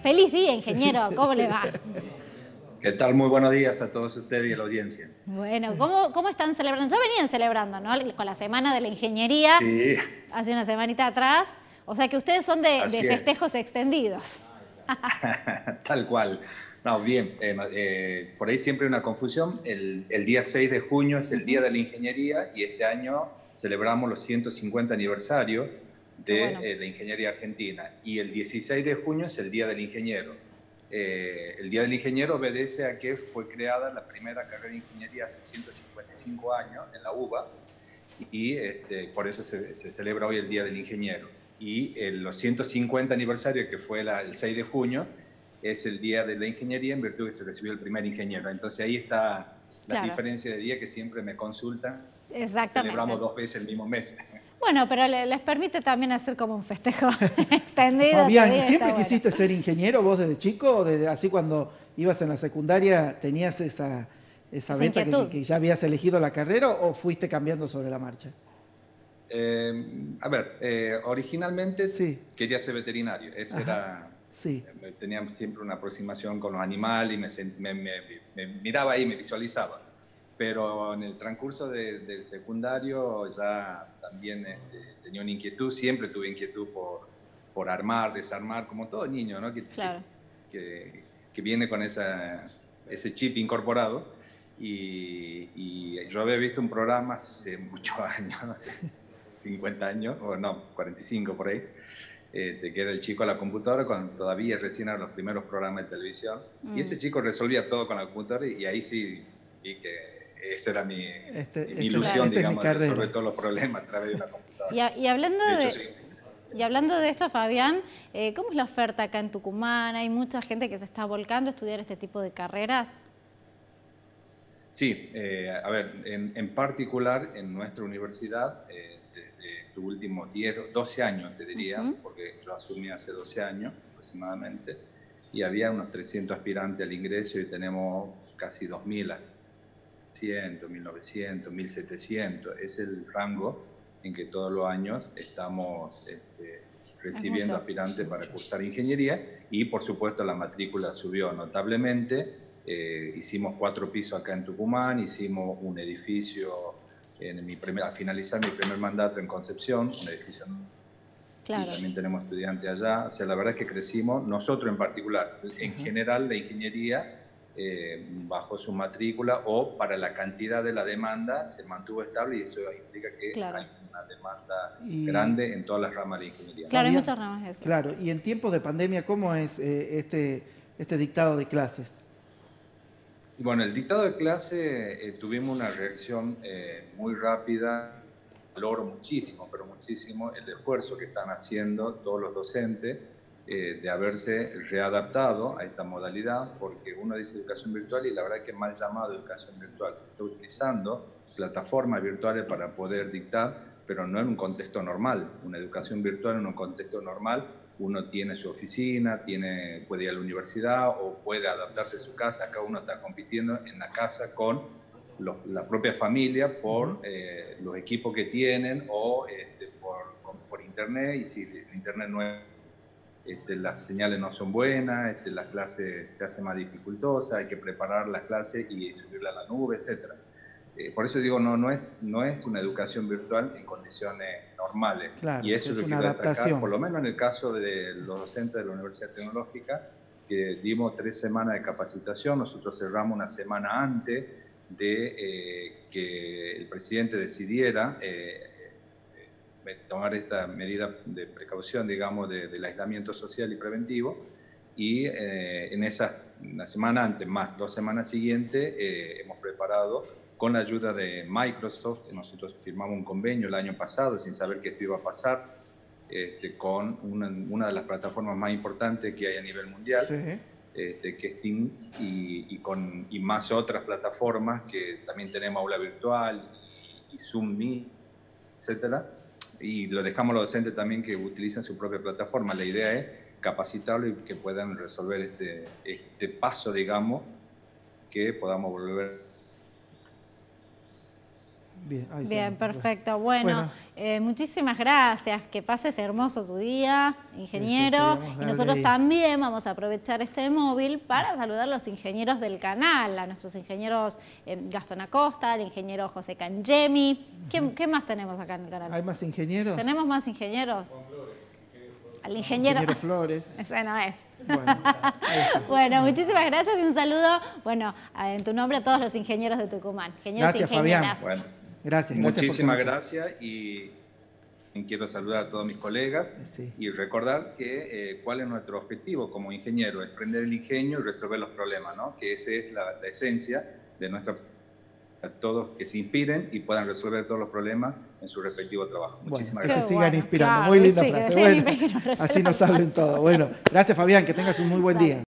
Feliz día, ingeniero. ¿Cómo le va? ¿Qué tal? Muy buenos días a todos ustedes y a la audiencia. Bueno, ¿cómo están celebrando? Ya venían celebrando, ¿no? Con la Semana de la Ingeniería, Sí, hace una semanita atrás. O sea que ustedes son de así es. festejos extendidos. Tal cual. No, bien, por ahí siempre hay una confusión. El día 6 de junio es el Día de la Ingeniería y este año celebramos los 150 aniversarios de la Ingeniería Argentina. Y el 16 de junio es el Día del Ingeniero. El Día del Ingeniero obedece a que fue creada la primera carrera de ingeniería hace 155 años en la UBA y por eso se celebra hoy el Día del Ingeniero. Y los 150 aniversario, que fue el 6 de junio, es el Día de la Ingeniería en virtud de que se recibió el primer ingeniero. Entonces ahí está la diferencia de día que siempre me consultan. Exactamente. Celebramos 2 veces el mismo mes. Bueno, pero les permite también hacer como un festejo extendido. Fabián, ¿siempre quisiste ser ingeniero vos desde chico? ¿O desde así cuando ibas en la secundaria tenías esa beta que ya habías elegido la carrera o fuiste cambiando sobre la marcha? Originalmente quería ser veterinario. Ese era, tenía siempre una aproximación con los animales y me miraba ahí, me visualizaba. Pero en el transcurso del secundario ya también tenía una inquietud, siempre tuve inquietud por armar, desarmar, como todo niño, ¿no? Que viene con ese chip incorporado. Y yo había visto un programa hace muchos años, hace 50 años, o no, 45 por ahí, que era el chico a la computadora, cuando todavía recién eran los primeros programas de televisión. Y ese chico resolvía todo con la computadora y ahí sí vi que esa era mi ilusión, digamos, de resolver todos los problemas a través de la computadora. Y hablando de esto, Fabián, ¿cómo es la oferta acá en Tucumán? ¿Hay mucha gente que se está volcando a estudiar este tipo de carreras? Sí, en particular en nuestra universidad, desde los últimos 12 años, te diría, porque yo asumí hace 12 años aproximadamente, y había unos 300 aspirantes al ingreso y tenemos casi 2.000 1.900, 1.700, es el rango en que todos los años estamos recibiendo aspirantes para cursar ingeniería y por supuesto la matrícula subió notablemente, hicimos 4 pisos acá en Tucumán, hicimos un edificio al finalizar mi primer mandato en Concepción, un edificio y también tenemos estudiantes allá, o sea la verdad es que crecimos, nosotros en particular, en general la ingeniería bajo su matrícula o para la cantidad de la demanda se mantuvo estable y eso implica que hay una demanda grande en todas las ramas de ingeniería. Claro, hay muchas ramas de eso. Claro, y en tiempos de pandemia, ¿cómo es este dictado de clases? Bueno, el dictado de clase tuvimos una reacción muy rápida, valoro muchísimo, pero muchísimo el esfuerzo que están haciendo todos los docentes de haberse readaptado a esta modalidad, porque uno dice educación virtual y la verdad es que es mal llamado educación virtual. Se está utilizando plataformas virtuales para poder dictar, pero no en un contexto normal. Una educación virtual en un contexto normal, uno tiene su oficina, puede ir a la universidad o puede adaptarse a su casa. Acá uno está compitiendo en la casa con la propia familia por los equipos que tienen o por internet, y si el internet no es... las señales no son buenas, las clases se hacen más dificultosas, hay que preparar las clases y subirla a la nube, etc. Por eso digo, no es una educación virtual en condiciones normales. Claro, y eso es lo una quiero adaptación. destacar, por lo menos en el caso de los docentes de la Universidad Tecnológica, que dimos 3 semanas de capacitación. Nosotros cerramos una semana antes de que el presidente decidiera tomar esta medida de precaución, digamos, del aislamiento social y preventivo, y una semana antes, más 2 semanas siguientes, hemos preparado, con la ayuda de Microsoft, nosotros firmamos un convenio el año pasado, sin saber que esto iba a pasar, con una de las plataformas más importantes que hay a nivel mundial, que es Teams, y más otras plataformas, que también tenemos Aula Virtual, y Zoom Meet, etcétera. Y lo dejamos a los docentes también que utilicen su propia plataforma. La idea es capacitarlos y que puedan resolver este paso, digamos, que podamos volver Bien, perfecto. Bueno, muchísimas gracias. Que pases hermoso tu día, ingeniero. Y nosotros también vamos a aprovechar este móvil para saludar a los ingenieros del canal, a nuestros ingenieros Gastón Acosta, el ingeniero José Cangemi. ¿Qué más tenemos acá en el canal? ¿Hay más ingenieros? ¿Tenemos más ingenieros? Al ingeniero Flores. Ese no es. Bueno, bueno, muchísimas gracias y un saludo, bueno, en tu nombre a todos los ingenieros de Tucumán. Gracias, Fabián. Bueno, gracias. Muchísimas gracias y quiero saludar a todos mis colegas y recordar que cuál es nuestro objetivo como ingeniero, es prender el ingenio y resolver los problemas, ¿no? Que esa es la esencia de nuestra... A todos que se inspiren y puedan resolver todos los problemas en su respectivo trabajo. Muchísimas gracias. Que se sigan inspirando. Muy linda frase. Bueno, así nos salen todo. Bueno, gracias, Fabián. Que tengas un muy buen día.